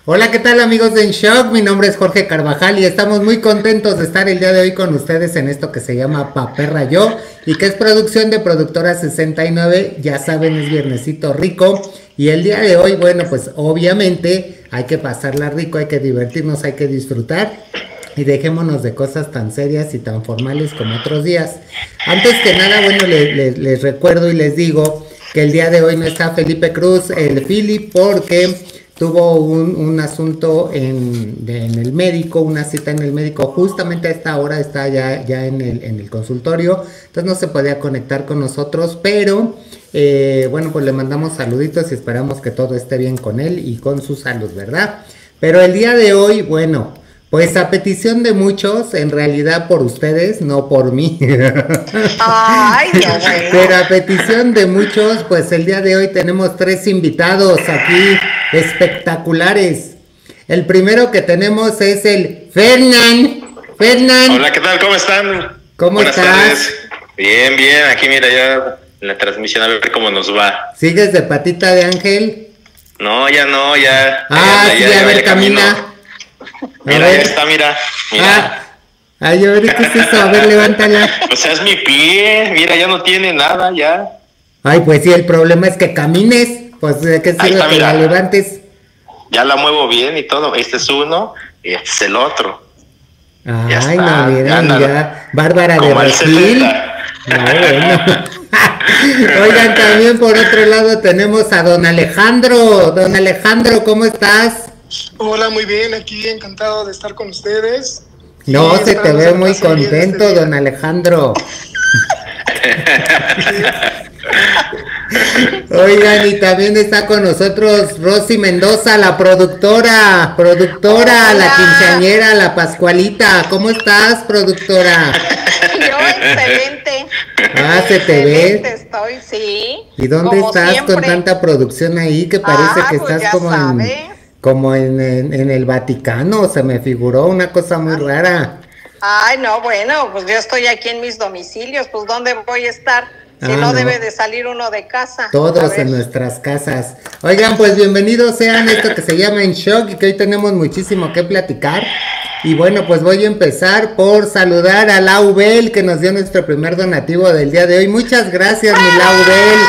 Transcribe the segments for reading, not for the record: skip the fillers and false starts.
Hola, ¿qué tal amigos de En Shock? Mi nombre es Jorge Carvajal y estamos muy contentos de estar el día de hoy con ustedes en esto que se llama Pa' Perra Yo y que es producción de Productora 69. Ya saben, es viernesito rico y el día de hoy, bueno, pues obviamente hay que pasarla rico, hay que divertirnos, hay que disfrutar y dejémonos de cosas tan serias y tan formales como otros días. Antes que nada, bueno, les recuerdo y les digo que el día de hoy no está Felipe Cruz, el Philip, porque tuvo un asunto en el médico, una cita en el médico, justamente a esta hora está ya en el consultorio, entonces no se podía conectar con nosotros, pero bueno, pues le mandamos saluditos y esperamos que todo esté bien con él y con su salud, ¿verdad? Pero el día de hoy, bueno, pues a petición de muchos, en realidad por ustedes, no por mí. Ay, Dios mío. Pero a petición de muchos, pues el día de hoy tenemos 3 invitados aquí espectaculares. El primero que tenemos es el Fernán. Fernán. Hola, ¿qué tal? ¿Cómo están? ¿Cómo Buenas estás? tardes. Bien, bien. Aquí mira ya en la transmisión a ver cómo nos va. ¿Sigues de patita de ángel? No, ya no, ya. Ah, ya, sí, ya, a ver, ya camina. Mira, ya está, mira. Ay, a ver, ¿qué es eso? A ver, levántala. O sea, es mi pie. Mira, ya no tiene nada, ya. Ay, pues sí, el problema es que camines. Pues, ¿de qué Ahí sirve está, que la mira. levantes? Ya la muevo bien y todo. Este es uno y este es el otro. Ya Ay, está, no, miren, ya anda. ya. Bárbara de Como el Regil. 70. No, bueno. Oigan, también por otro lado tenemos a don Alejandro. Don Alejandro, ¿cómo estás? Hola, muy bien, aquí encantado de estar con ustedes. No, Y se te esperando ve se muy pasen bien contento, este día. don Alejandro. Oigan, y también está con nosotros Rosy Mendoza, la productora, la Hola. quinceañera, la Pascualita. ¿Cómo estás, productora? Yo excelente. Ah, se te ve. Excelente estoy, sí. ¿Y dónde Como estás siempre. con tanta producción ahí que parece que Pues estás ya como sabe. en el Vaticano? Se me figuró una cosa muy rara. Ay, no, bueno, pues yo estoy aquí en mis domicilios, pues ¿dónde voy a estar? Si no, No. debe de salir uno de casa. A Todos ver. en nuestras casas. Oigan, pues bienvenidos sean a esto que se llama En Shock y que hoy tenemos muchísimo que platicar. Y bueno, pues voy a empezar por saludar a Laubel, que nos dio nuestro primer donativo del día de hoy. Muchas gracias, mi Laubel.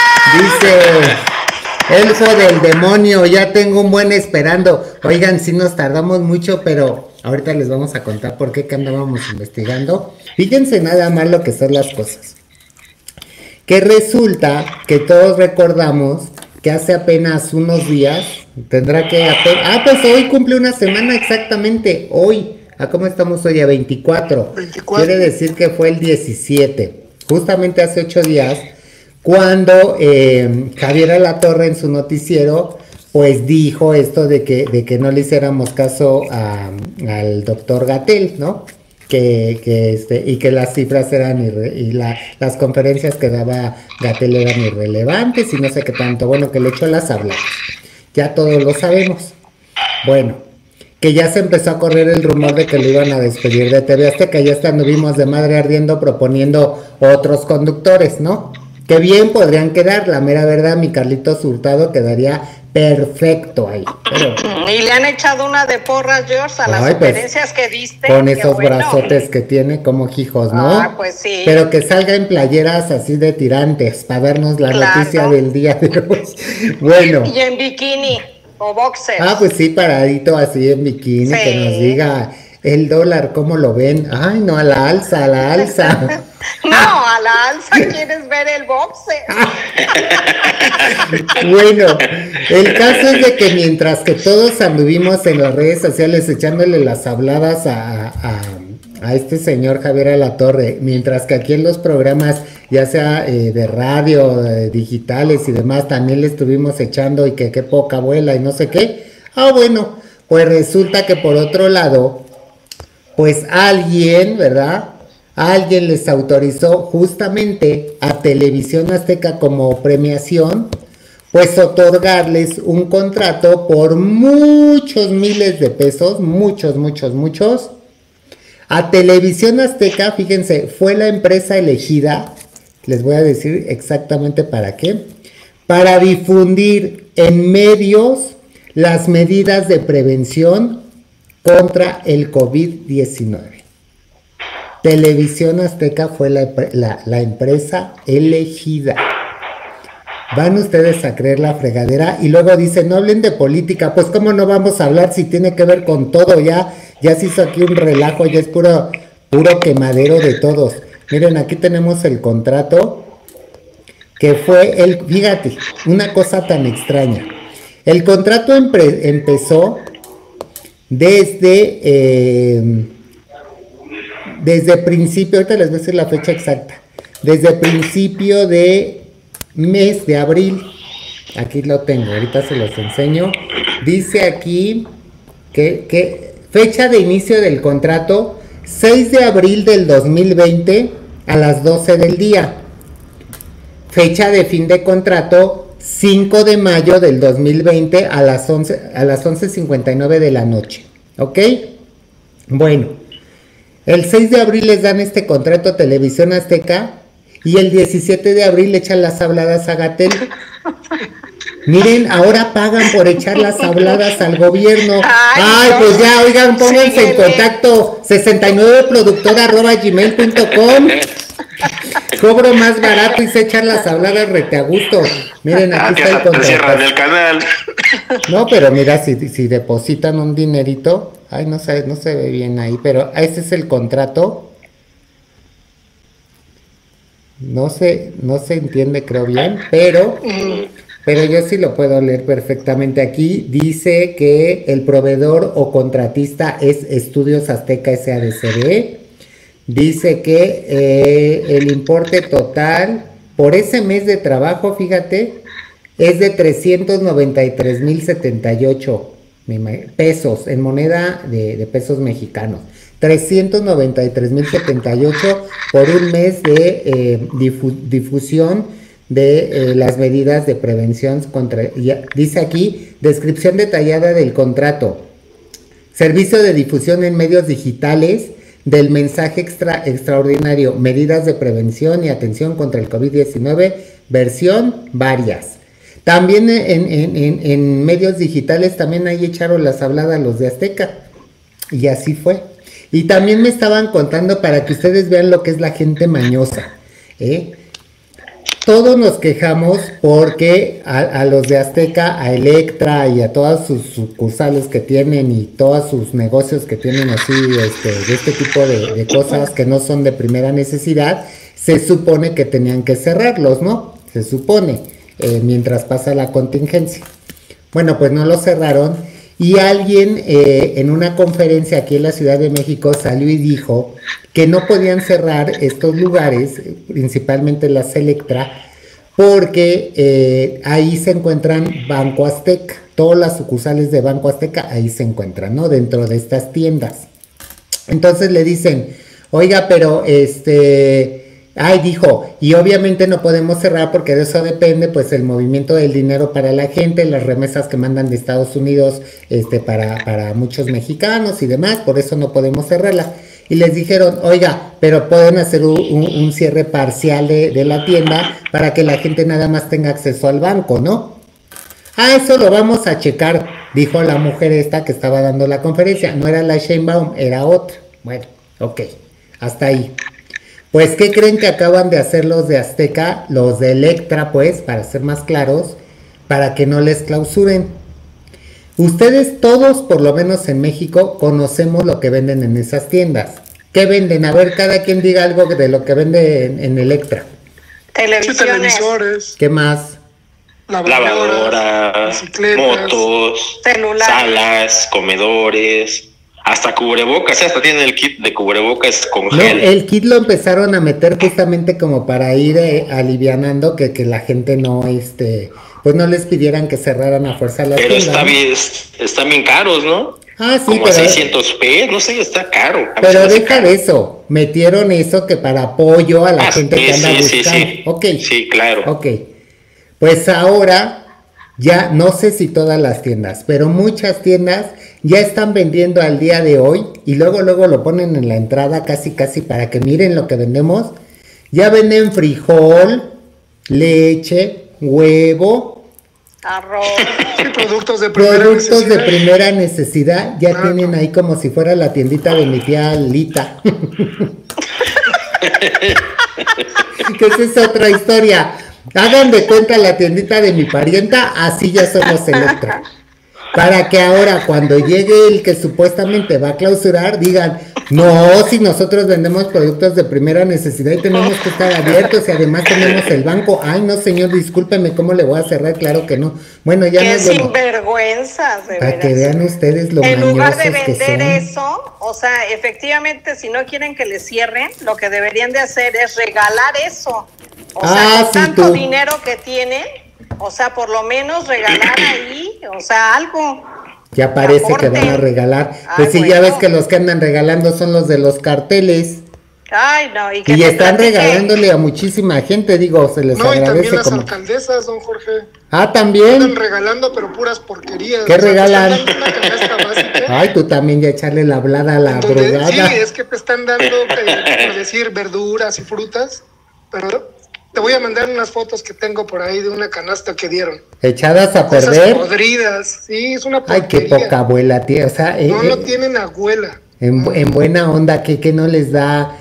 Dice, elfo del demonio, ya tengo un buen esperando. Oigan, sí nos tardamos mucho, pero ahorita les vamos a contar por qué que andábamos investigando. Fíjense nada más lo que son las cosas. Que resulta que todos recordamos que hace apenas unos días, pues hoy cumple una semana exactamente, hoy, ¿cómo estamos hoy? A 24. 24. Quiere decir que fue el 17, justamente hace 8 días, cuando Javier Alatorre en su noticiero, pues dijo esto de que no le hiciéramos caso al doctor Gatell, ¿no? Y que las cifras eran las conferencias que daba Gatell eran irrelevantes y no sé qué tanto, bueno, que le echó las habladas, ya todos lo sabemos. Bueno, que ya se empezó a correr el rumor de que lo iban a despedir de TV Azteca, ya hasta anduvimos de madre ardiendo proponiendo otros conductores, ¿no? Que bien podrían quedar, la mera verdad, mi Carlitos Hurtado quedaría perfecto ahí. Pero, Y le han echado una de porras, George, a las Ay, pues, sugerencias que diste. con qué esos bueno. brazotes que tiene como hijos, ¿no? Ah, pues sí. Pero que salga en playeras así de tirantes para darnos la Claro. noticia del día de hoy. Bueno. Y en bikini o boxers. Pues sí, paradito así en bikini, Sí. que nos diga el dólar, ¿cómo lo ven? Ay, no, a la alza, a la alza. No, a la alza quieres ver el boxer. Bueno, el caso es de que mientras que todos anduvimos en las redes sociales echándole las habladas a este señor Javier Alatorre, mientras que aquí en los programas, ya sea de radio, digitales y demás, también le estuvimos echando y que qué poca abuela y no sé qué. Bueno, pues resulta que por otro lado, pues alguien, ¿verdad? Alguien les autorizó justamente a Televisión Azteca como premiación, pues otorgarles un contrato por muchos miles de pesos, muchos, a Televisión Azteca. Fíjense, fue la empresa elegida, les voy a decir exactamente para qué, para difundir en medios las medidas de prevención contra el COVID-19. Televisión Azteca fue la empresa elegida. Van ustedes a creer la fregadera y luego dicen, no hablen de política. Pues cómo no vamos a hablar si tiene que ver con todo. Ya se hizo aquí un relajo, ya es puro quemadero de todos. Miren, aquí tenemos el contrato que fue fíjate, una cosa tan extraña. El contrato empezó desde principio, ahorita les voy a decir la fecha exacta, desde principio de mes de abril, aquí lo tengo, ahorita se los enseño, dice aquí que fecha de inicio del contrato, 6 de abril del 2020 a las 12 del día, fecha de fin de contrato, 5 de mayo del 2020 a las 11:59 de la noche, ¿ok? Bueno, el 6 de abril les dan este contrato a Televisión Azteca y el 17 de abril le echan las habladas a Gatell. Miren, ahora pagan por echar las habladas al gobierno. Ay, no, pues ya, oigan, pónganse en contacto 69productora@gmail.com. Cobro más barato y se echan las habladas rete a gusto. Miren, aquí está el contrato. Cierran el canal. No, pero mira, si depositan un dinerito, ay, no se ve bien ahí, pero ese es el contrato. No se entiende, creo bien, pero yo sí lo puedo leer perfectamente. Aquí dice que el proveedor o contratista es Estudios Azteca S.A.D.C.B. Dice que el importe total por ese mes de trabajo, fíjate, es de 393,078 pesos en moneda de pesos mexicanos. 393,078 por un mes de difusión de las medidas de prevención contra, dice aquí, descripción detallada del contrato, servicio de difusión en medios digitales del mensaje extraordinario, medidas de prevención y atención contra el COVID-19, versión varias. También en medios digitales también ahí echaron las habladas los de Azteca, y así fue. Y también me estaban contando para que ustedes vean lo que es la gente mañosa, Todos nos quejamos porque a los de Azteca, a Electra y a todas sus sucursales que tienen y todos sus negocios que tienen así, de este tipo de cosas que no son de primera necesidad, se supone que tenían que cerrarlos, ¿no? Se supone, mientras pasa la contingencia. Bueno, pues no lo cerraron y alguien en una conferencia aquí en la Ciudad de México salió y dijo que no podían cerrar estos lugares, principalmente las Electra, porque ahí se encuentran Banco Azteca, todas las sucursales de Banco Azteca ahí se encuentran, ¿no? Dentro de estas tiendas. Entonces le dicen, oiga, pero dijo, y obviamente no podemos cerrar porque de eso depende pues el movimiento del dinero para la gente, las remesas que mandan de Estados Unidos para muchos mexicanos y demás, por eso no podemos cerrarla. Y les dijeron, oiga, pero pueden hacer un cierre parcial de la tienda para que la gente nada más tenga acceso al banco, ¿no? Eso lo vamos a checar, dijo la mujer esta que estaba dando la conferencia. No era la Sheinbaum, era otra. Bueno, ok, hasta ahí. Pues, ¿qué creen que acaban de hacer los de Azteca? Los de Electra, pues, para ser más claros, para que no les clausuren. Ustedes todos, por lo menos en México, conocemos lo que venden en esas tiendas. ¿Qué venden? A ver, cada quien diga algo de lo que vende en Electra. Televisores. ¿Qué más? Lavadoras, motos, celulares, salas, comedores, hasta cubrebocas, hasta tienen el kit de cubrebocas con gel. El kit lo empezaron a meter justamente como para ir alivianando que la gente no, pues no les pidieran que cerraran a fuerza las tiendas. Pero están bien caros, ¿no? Sí, como 600 pesos, no sé, está caro. Pero deja de eso, metieron eso que para apoyo a la gente que anda buscando. Sí. Okay. Sí, claro. Ok, pues ahora ya no sé si todas las tiendas, pero muchas tiendas ya están vendiendo al día de hoy y luego lo ponen en la entrada casi para que miren lo que vendemos. Ya venden frijol, leche, huevo, Arroz. Sí, productos de primera necesidad. Ya tienen ahí como si fuera la tiendita de mi tía Lita. Que esa es otra historia. Hagan de cuenta la tiendita de mi parienta, así ya somos Electra. Para que ahora cuando llegue el que supuestamente va a clausurar, digan, no, si nosotros vendemos productos de primera necesidad y tenemos que estar abiertos y además tenemos el banco. Ay, no, señor, discúlpeme, ¿cómo le voy a cerrar? Claro que no. Bueno, ya qué sinvergüenzas, de para que vean ustedes lo en lugar de mañosos vender eso, o sea, efectivamente, si no quieren que les cierren, lo que deberían de hacer es regalar eso. O sea, con tanto dinero que tienen, o sea, por lo menos regalar ahí, o sea, algo. Ya parece que van a regalar. Pues sí, ya ves que los que andan regalando son los de los carteles. Ay, no. Y están regalándole a muchísima gente, digo, se les agradece. No, y también las alcaldesas, don Jorge. Ah, también. Están regalando, pero puras porquerías. ¿Qué regalan? Una canasta básica. Ay, tú también ya echarle la hablada a la brugada. Sí, es que te están dando, por decir, verduras y frutas, pero te voy a mandar unas fotos que tengo por ahí de una canasta que dieron. Echadas a cosas perder. Podridas, sí, es una porquería. Ay, qué poca abuela, tía, o sea. No tienen abuela. En buena onda, que no les da,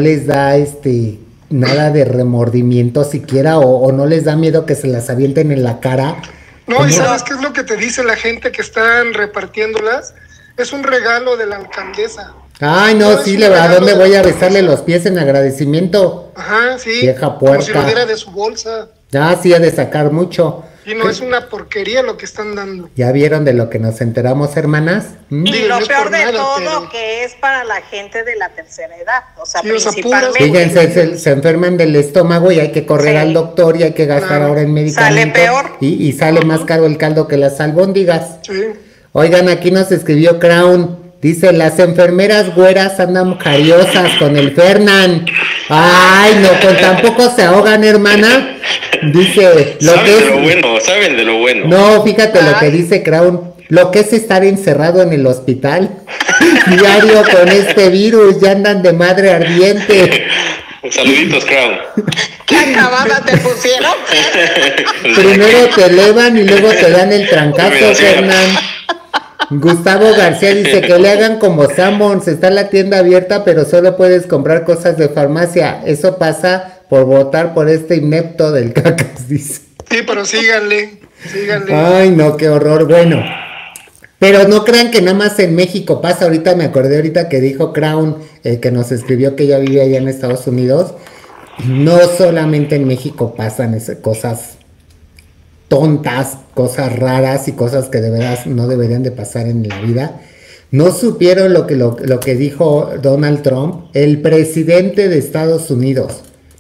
nada de remordimiento siquiera, o no les da miedo que se las avienten en la cara. No, ¿y sabes qué es lo que te dice la gente que están repartiéndolas? Es un regalo de la alcaldesa. Ay, no, sí, ¿a dónde voy a besarle los pies en agradecimiento? Ajá, sí. Vieja puerca. Como si lo diera de su bolsa. Ah, sí, ha de sacar mucho. Y no es una porquería lo que están dando. ¿Ya vieron de lo que nos enteramos, hermanas? Y lo peor de todo, que es para la gente de la tercera edad, o sea, sí, principalmente. Fíjense, se enferman del estómago y hay que correr al doctor y hay que gastar ahora en medicamentos. Sale peor. Y sale más caro el caldo que las albóndigas. Sí. Oigan, aquí nos escribió Crown. Dice, las enfermeras güeras andan cariosas con el Fernan. Ay, no, con tampoco se ahogan, hermana. Dice, saben de lo bueno. No, fíjate lo que dice Crown. Lo que es estar encerrado en el hospital diario con este virus, ya andan de madre ardiente. Saluditos, Crown. ¿Qué acabada te pusieron? Primero te elevan y luego te dan el trancazo, Fernan. Gustavo García dice que le hagan como Sanborns, está la tienda abierta pero solo puedes comprar cosas de farmacia. Eso pasa por votar por este inepto del Cacas, dice. Sí, pero síganle. Ay, no, qué horror. Bueno, pero no crean que nada más en México pasa. Ahorita me acordé que dijo Crown, que nos escribió que ella vive allá en Estados Unidos. No solamente en México pasan esas cosas tontas, cosas raras y cosas que de veras no deberían de pasar en la vida. No supieron lo que dijo Donald Trump, el presidente de Estados Unidos.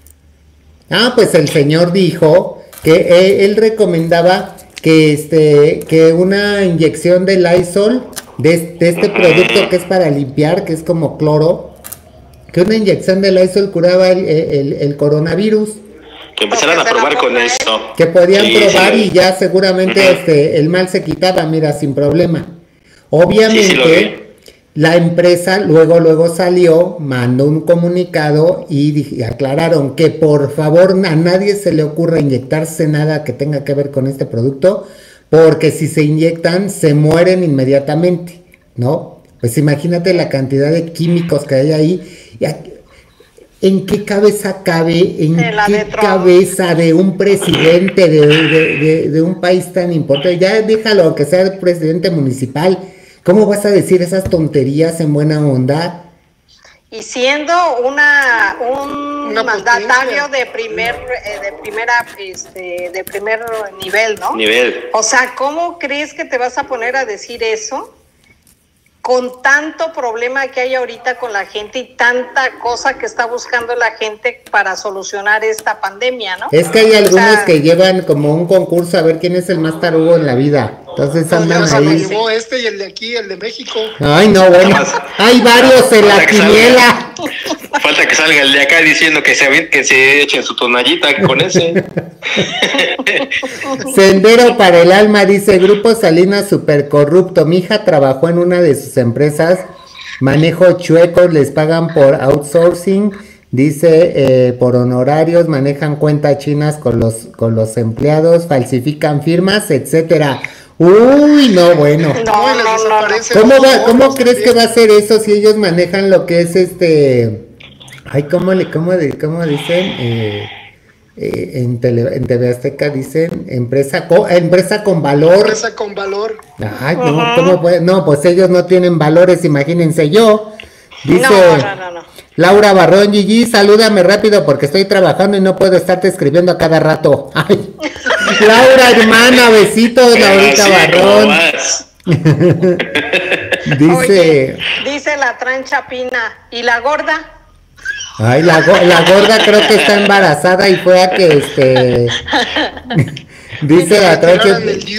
Pues el señor dijo que él recomendaba que una inyección de Lysol, de este producto que es para limpiar, que es como cloro, que una inyección de Lysol curaba el coronavirus. Que empezaran a probar con eso. Que podían probar y ya seguramente el mal se quitaba, mira, sin problema. Obviamente, la empresa luego salió, mandó un comunicado y aclararon que por favor a nadie se le ocurra inyectarse nada que tenga que ver con este producto, porque si se inyectan se mueren inmediatamente, ¿no? Pues imagínate la cantidad de químicos que hay ahí. ¿En qué cabeza cabe, cabeza de un presidente de un país tan importante? Ya déjalo que sea el presidente municipal. ¿Cómo vas a decir esas tonterías en buena onda? Y siendo un mandatario de primer nivel, ¿no? O sea, ¿cómo crees que te vas a poner a decir eso? Con tanto problema que hay ahorita con la gente y tanta cosa que está buscando la gente para solucionar esta pandemia, ¿no? Es que hay algunos que llevan como un concurso a ver quién es el más tarugo en la vida. Entonces andan ahí. Lo llevó y el de aquí, el de México. Ay, no, bueno. Hay varios en la quiniela. Falta que salga el de acá diciendo que se echen su tonallita con ese. Sendero para el alma dice, Grupo Salinas super corrupto. Mi hija trabajó en una de sus empresas, manejo chueco, les pagan por outsourcing Dice, por honorarios manejan cuentas chinas con los empleados, falsifican firmas, etcétera. Uy, no, bueno. ¿Cómo crees que va a ser eso si ellos manejan lo que es ay, ¿cómo dicen? En TV Azteca dicen empresa con valor. Empresa con valor. Ay, no, ¿cómo puede? No, pues ellos no tienen valores, imagínense yo. Dice No. Laura Barrón, Gigi, salúdame rápido porque estoy trabajando y no puedo estarte escribiendo a cada rato. Ay, Laura, hermana, besitos, Laurita Barrón. Dice la trancha Pina, ¿y la gorda? Ay, la gorda creo que está embarazada y fue a que dice la trancha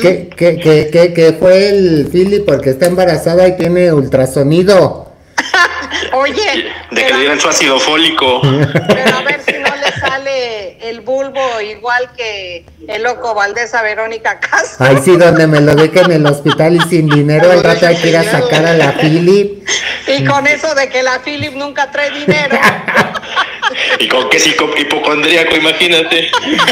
que fue el Philip porque está embarazada y tiene ultrasonido. Oye, de que le dieran su ácido fólico. Pero a ver si no le sale el bulbo igual que el loco Valdés a Verónica Castro. Ay, sí, donde me lo dejen en el hospital y sin dinero, al rato hay que ir a sacar a la Philip. Y con eso de que la Philip nunca trae dinero. Y con que es hipocondríaco, imagínate.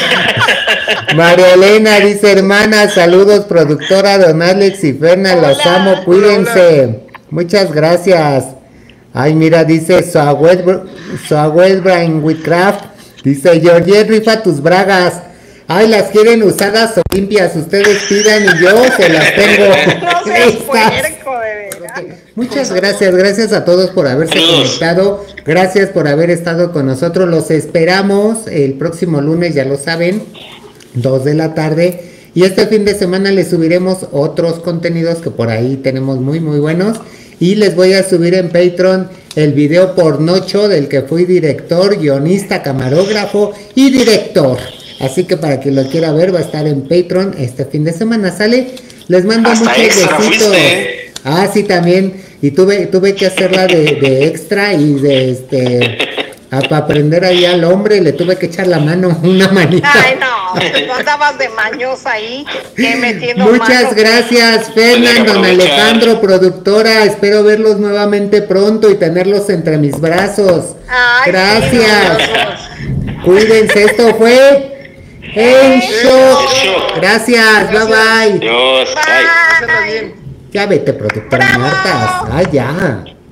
María Elena dice, hermana, saludos, productora, don Alex y Ferna, las amo, cuídense. Hola. Muchas gracias. Ay, mira, dice Soahuel Brian Whitcraft, dice, Georgie, rifa tus bragas. Ay, las quieren usadas o limpias, ustedes pidan y yo se las tengo. No seas puerco, de verdad. Muchas gracias a todos por haberse conectado, gracias por haber estado con nosotros, los esperamos el próximo lunes, ya lo saben, 2 de la tarde, y este fin de semana les subiremos otros contenidos que por ahí tenemos muy buenos. Y les voy a subir en Patreon el video pornocho del que fui director, guionista, camarógrafo y director. Así que para quien lo quiera ver va a estar en Patreon este fin de semana, ¿sale? Les mando muchos besitos. Ah, sí, también. Y tuve que hacerla de extra y para aprender ahí al hombre le tuve que echar la mano, una manita. Ay, no andabas de mañosa ahí, que metiendo Muchas gracias, Fernando, don Alejandro, productora, espero verlos nuevamente pronto y tenerlos entre mis brazos. Ay, gracias. Sí, cuídense, esto fue El Shock. Gracias, bye. Dios, bye. Ya vete, productora Marta. Ah, ya.